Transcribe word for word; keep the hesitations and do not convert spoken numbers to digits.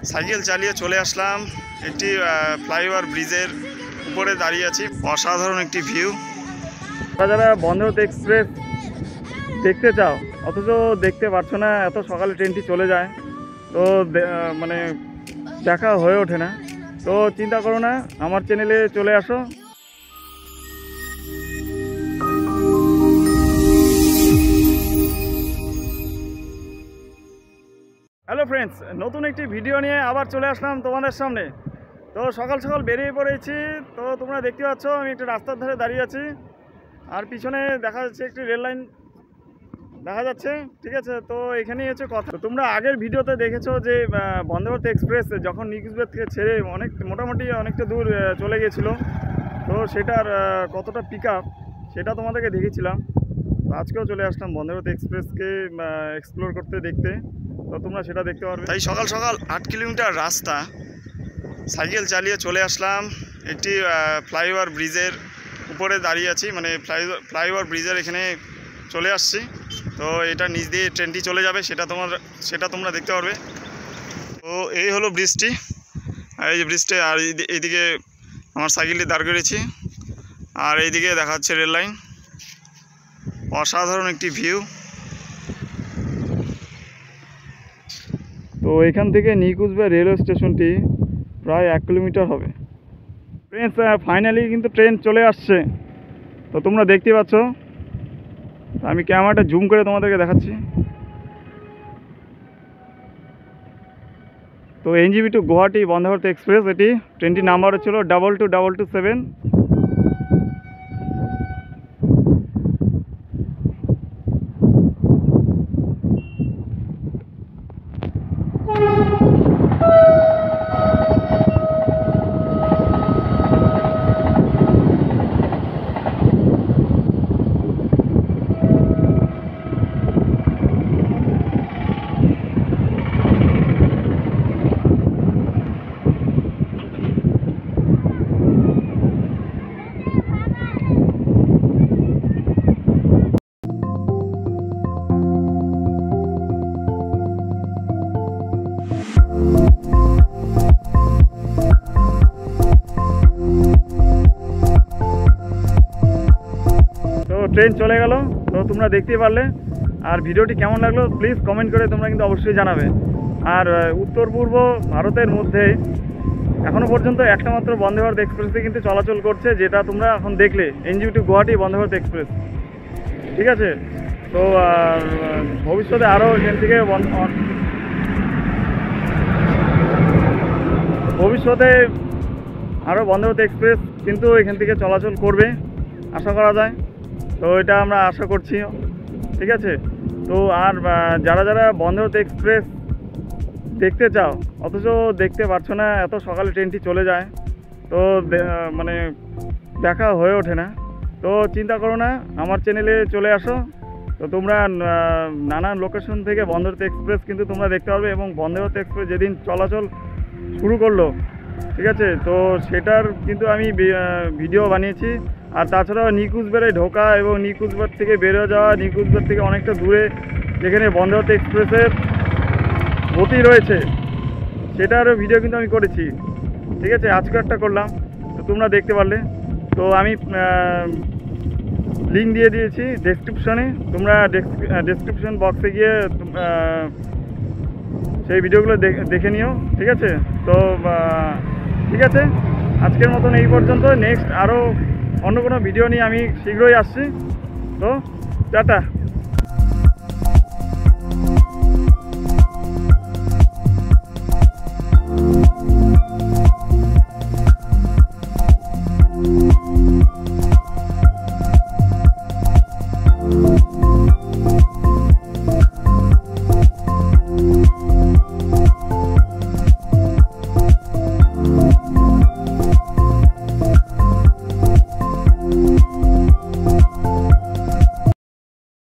Cycle চালিয়ে চলে আসলাম একটি ফ্লাইওভার ব্রিজের উপরে দাঁড়িয়ে আছি। অসাধারণ একটি ভিউ। যারা বন্দে ভারত এক্সপ্রেস দেখতে চাও অথচ দেখতে পারছো না, এত সকালে ট্রেনটি চলে যায়, তো মানে দেখা হয়ে ওঠে না, তো চিন্তা করো না, আমার চ্যানেলে চলে আসো। হ্যালো ফ্রেন্ডস, নতুন একটি ভিডিও নিয়ে আবার চলে আসলাম তোমাদের সামনে। তো সকাল সকাল বেরিয়ে পড়েছি। তো তোমরা দেখতে পাচ্ছ আমি একটা রাস্তার ধারে দাঁড়িয়ে আছি, আর পিছনে দেখা যাচ্ছে একটি রেল লাইন দেখা যাচ্ছে, ঠিক আছে। তো এখানেই হচ্ছে কথা। তোমরা আগের ভিডিওতে দেখেছো যে বন্দে ভারত এক্সপ্রেস যখন নিকুচবিহার থেকে ছেড়ে অনেক মোটামুটি অনেকটা দূর চলে গিয়েছিলো, তো সেটার কতটা পিক আপ সেটা তোমাদেরকে দেখেছিলাম। তো আজকেও চলে আসলাম বন্দে ভারত এক্সপ্রেসকে এক্সপ্লোর করতে, দেখতে। তো তোমরা সেটা দেখতে পারবে। তাই সকাল সকাল আট কিলোমিটার রাস্তা সাইকেল চালিয়ে চলে আসলাম একটি ফ্লাইওভার ব্রিজের উপরে দাঁড়িয়ে আছি, মানে ফ্লাইওভার ফ্লাইওভার ব্রিজের এখানে চলে আসছি। তো এটা নিচ দিয়ে ট্রেনটি চলে যাবে, সেটা তোমার সেটা তোমরা দেখতে পারবে। তো এই হলো ব্রিজটি, এই যে ব্রিজটি, আর এইদিকে আমার সাইকেলটি দাঁড় করেছি, আর এইদিকে দেখা যাচ্ছে রেল লাইন। অসাধারণ একটি ভিউ। তো এখান থেকে নিকুচবিহার রেলওয়ে স্টেশনটি প্রায় এক কিলোমিটার হবে। ফ্রেন্ডস, ফাইনালি কিন্তু ট্রেন চলে আসছে। তো তোমরা দেখতে পাচ্ছ, আমি ক্যামেরাটা জুম করে তোমাদেরকে দেখাচ্ছি। তো NJP to Guwahati Vande Bharat express, এটি ট্রেনটির নাম্বার ছিল double two double two seven. Train চলে গেল, তো তোমরা দেখতেই পারলে। আর ভিডিওটি কেমন লাগলো প্লিজ কমেন্ট করে তোমরা কিন্তু অবশ্যই জানাবে। আর উত্তর পূর্ব ভারতের মধ্যে এখনও পর্যন্ত একটা মাত্র বন্দে ভারত এক্সপ্রেসে কিন্তু চলাচল করছে, যেটা তোমরা এখন দেখলে, NJP to Guwahati Vande Bharat express, ঠিক আছে। তো ভবিষ্যতে আরও এখান থেকে ভবিষ্যতে আরও বন্দে ভারত এক্সপ্রেস কিন্তু এখান থেকে চলাচল করবে আশা করা যায়। তো এটা আমরা আশা করছি, ঠিক আছে। তো আর যারা যারা বন্দে ভারত এক্সপ্রেস দেখতে চাও অথচ দেখতে পারছো না, এত সকালে ট্রেনটি চলে যায়, তো মানে দেখা হয়ে ওঠে না, তো চিন্তা করো না, আমার চ্যানেলে চলে আসো। তো তোমরা নানান লোকেশন থেকে বন্দে ভারত এক্সপ্রেস কিন্তু তোমরা দেখতে পারবে। এবং বন্দে ভারত এক্সপ্রেস যেদিন চলাচল শুরু করলো, ঠিক আছে, তো সেটার কিন্তু আমি ভিডিও বানিয়েছি। আর তাছাড়াও নিকুচবিহারে ঢোকা এবং নিকুচবিহার থেকে বেরো যাওয়া, নিকুচবিহার থেকে অনেকটা দূরে যেখানে বন্দে ভারত এক্সপ্রেসের গতি রয়েছে, সেটারও ভিডিও কিন্তু আমি করেছি, ঠিক আছে। আজকে একটা করলাম, তো তোমরা দেখতে পারলে। তো আমি লিঙ্ক দিয়ে দিয়েছি ডেসক্রিপশনে, তোমরা ডেসক্রিপশন বক্সে গিয়ে সেই ভিডিওগুলো দেখে নিও, ঠিক আছে। তো ঠিক আছে, আজকের মতন এই পর্যন্ত। নেক্সট আরও অন্য কোনো ভিডিও নিয়ে আমি শীঘ্রই আসছি। তো টাটা।